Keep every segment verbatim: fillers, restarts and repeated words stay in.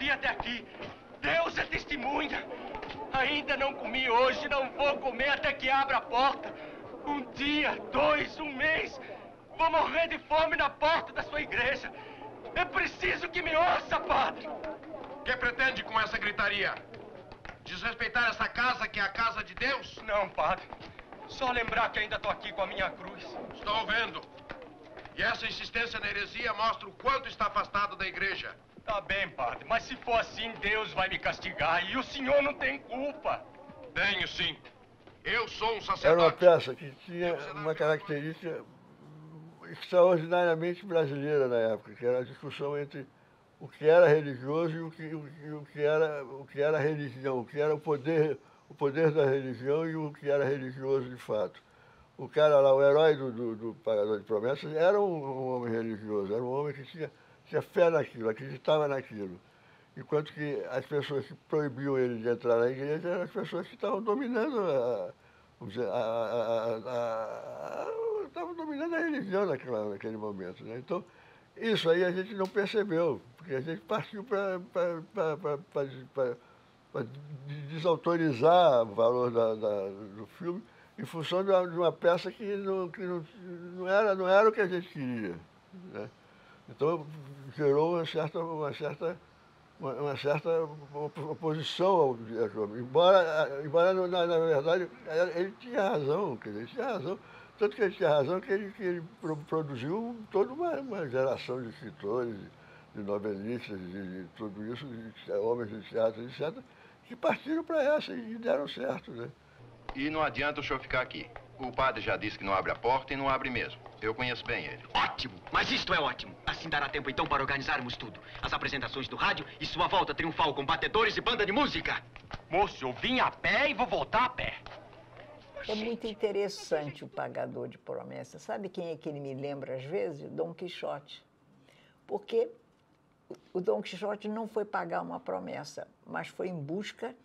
vir até aqui. Deus é testemunha. Ainda não comi hoje, não vou comer até que abra a porta. Um dia, dois, um mês. Vou morrer de fome na porta da sua igreja. É preciso que me ouça, padre. O que pretende com essa gritaria? Desrespeitar essa casa que é a casa de Deus? Não, padre. Só lembrar que ainda estou aqui com a minha cruz. Estou vendo. E essa insistência na heresia mostra o quanto está afastado da igreja. Tá bem, padre, mas se for assim, Deus vai me castigar e o senhor não tem culpa. Tenho, sim. Eu sou um sacerdote. Era uma peça que tinha uma característica extraordinariamente brasileira na época, que era a discussão entre o que era religioso e o que, o, que, o que era, o que era religião, o que era o poder, o poder da religião e o que era religioso de fato. O cara lá, o herói do, do, do Pagador de Promessas, era um, um homem religioso, era um homem que tinha, tinha fé naquilo, acreditava naquilo. Enquanto que as pessoas que proibiam ele de entrar na igreja eram as pessoas que estavam dominando a, vamos dizer, a, a, a, a, estavam dominando a religião naquela, naquele momento, né? Então, isso aí a gente não percebeu, porque a gente partiu para desautorizar o valor da, da, do filme em função de uma, de uma peça que, não, que não, não, era, não era o que a gente queria, né? Então, gerou uma certa, uma certa, uma, uma certa oposição ao Viajou. Embora, embora na, na verdade, ele tinha razão, quer dizer, ele tinha razão. Tanto que ele tinha razão que ele, que ele produziu toda uma, uma geração de escritores, de novelistas, de, de tudo isso, de homens de teatro, etcétera, que partiram para essa e deram certo, né? E não adianta o senhor ficar aqui. O padre já disse que não abre a porta e não abre mesmo. Eu conheço bem ele. Ótimo! Mas isto é ótimo. Assim dará tempo então para organizarmos tudo. As apresentações do rádio e sua volta triunfal com batedores e banda de música. Moço, eu vim a pé e vou voltar a pé. É muito interessante o Pagador de Promessas. Sabe quem é que ele me lembra às vezes? Dom Quixote. Porque o Dom Quixote não foi pagar uma promessa, mas foi em busca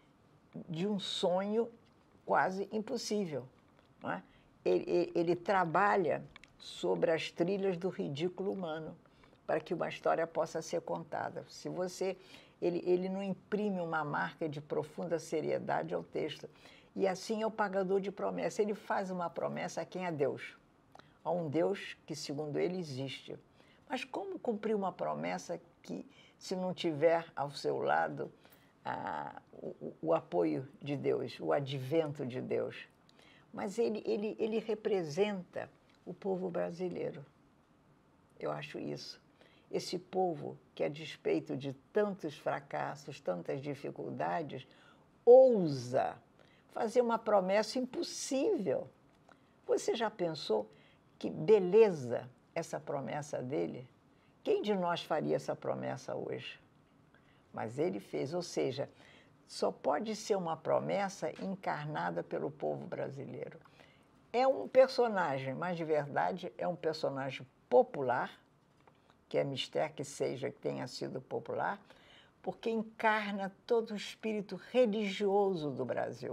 de um sonho quase impossível, não é? Ele, ele, ele trabalha sobre as trilhas do ridículo humano para que uma história possa ser contada. Se você, ele, ele não imprime uma marca de profunda seriedade ao texto. E assim é o Pagador de Promessas. Ele faz uma promessa a quem é Deus, a um Deus que, segundo ele, existe. Mas como cumprir uma promessa que, se não tiver ao seu lado ah, o, o apoio de Deus, o advento de Deus? Mas ele, ele, ele representa o povo brasileiro. Eu acho isso. Esse povo que, a despeito de tantos fracassos, tantas dificuldades, ousa fazer uma promessa impossível. Você já pensou que beleza essa promessa dele? Quem de nós faria essa promessa hoje? Mas ele fez, ou seja, só pode ser uma promessa encarnada pelo povo brasileiro. É um personagem, mas de verdade é um personagem popular, que é mistério que seja, que tenha sido popular, porque encarna todo o espírito religioso do Brasil.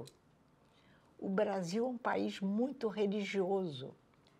O Brasil é um país muito religioso.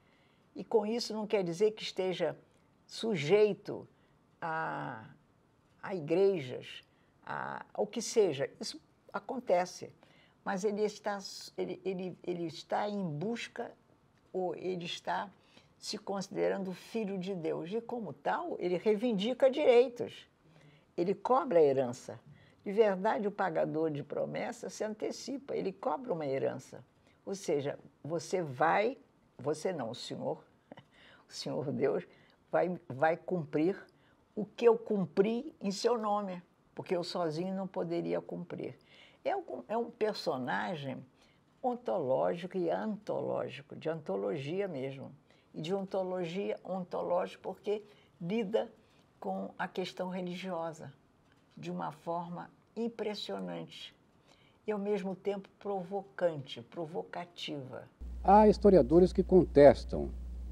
E com isso não quer dizer que esteja sujeito a, a igrejas, a, ao que seja. Isso acontece. Mas ele está, ele, ele, ele está em busca, ou ele está se considerando filho de Deus. E, como tal, ele reivindica direitos. Ele cobra a herança. De verdade, o pagador de promessa se antecipa, ele cobra uma herança. Ou seja, você vai, você não, o Senhor, o Senhor Deus, vai, vai cumprir o que eu cumpri em seu nome, porque eu sozinho não poderia cumprir. É um, é um personagem ontológico e antológico, de antologia mesmo. E de ontologia, ontológico, porque lida com a questão religiosa de uma forma impressionante e, ao mesmo tempo, provocante, provocativa. Há historiadores que contestam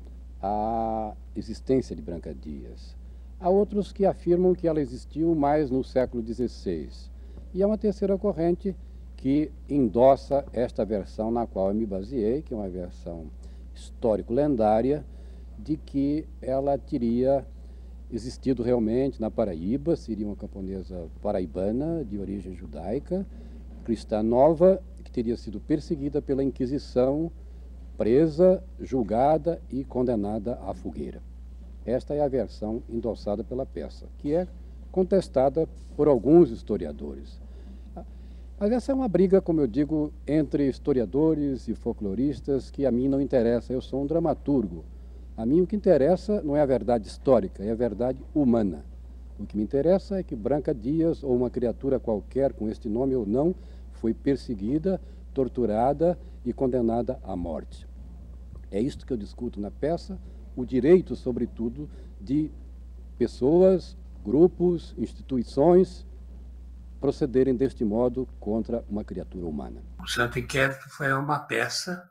a existência de Branca Dias. Há outros que afirmam que ela existiu mais no século dezesseis. E há uma terceira corrente que endossa esta versão na qual eu me baseei, que é uma versão histórico-lendária, de que ela teria existido realmente na Paraíba, seria uma camponesa paraibana de origem judaica, cristã nova, que teria sido perseguida pela Inquisição, presa, julgada e condenada à fogueira. Esta é a versão endossada pela peça, que é contestada por alguns historiadores. Mas essa é uma briga, como eu digo, entre historiadores e folcloristas que a mim não interessa. Eu sou um dramaturgo. A mim o que interessa não é a verdade histórica, é a verdade humana. O que me interessa é que Branca Dias, ou uma criatura qualquer com este nome ou não, foi perseguida, torturada e condenada à morte. É isto que eu discuto na peça, o direito, sobretudo, de pessoas, grupos, instituições procederem deste modo contra uma criatura humana. O Santo Inquérito foi uma peça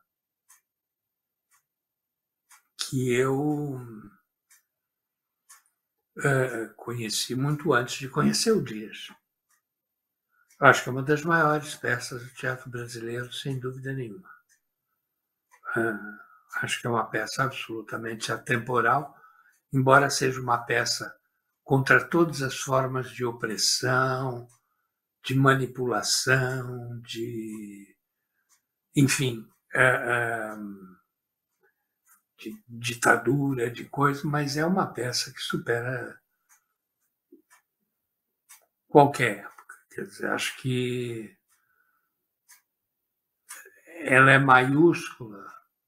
que eu uh, conheci muito antes de conhecer o Dias. Eu acho que é uma das maiores peças do teatro brasileiro, sem dúvida nenhuma. Uh, acho que é uma peça absolutamente atemporal, embora seja uma peça contra todas as formas de opressão, de manipulação, de, enfim, uh, uh, de ditadura, de coisa, mas é uma peça que supera qualquer época. Quer dizer, acho que ela é maiúscula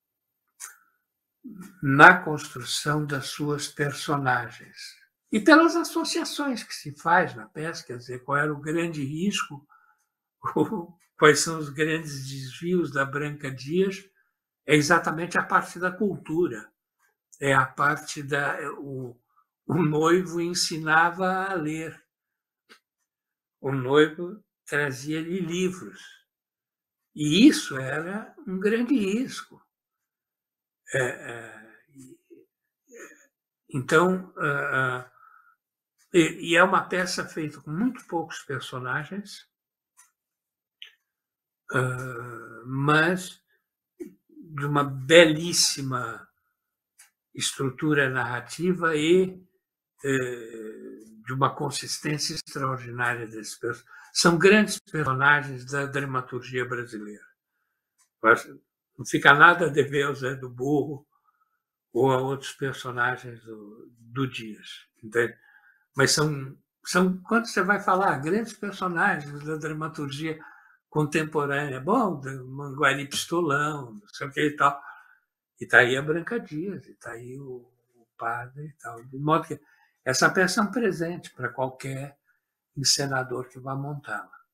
na construção das suas personagens e pelas associações que se faz na peça, quer dizer, qual era o grande risco, quais são os grandes desvios da Branca Dias. É exatamente a parte da cultura, é a parte da... O, o noivo ensinava a ler, o noivo trazia-lhe livros, e isso era um grande risco. É, é, então, é, e, e é uma peça feita com muito poucos personagens, é, mas de uma belíssima estrutura narrativa e eh, de uma consistência extraordinária desses personagens. São grandes personagens da dramaturgia brasileira. Não fica nada a dever ao Zé do Burro ou a outros personagens do, do Dias. Entende? Mas são, são, quando você vai falar, grandes personagens da dramaturgia contemporânea, bom, Manguari Pistolão, não sei o que e tal. E está aí a Branca Dias, e está aí o, o padre e tal. De modo que essa peça é um presente para qualquer encenador que vá montá-la.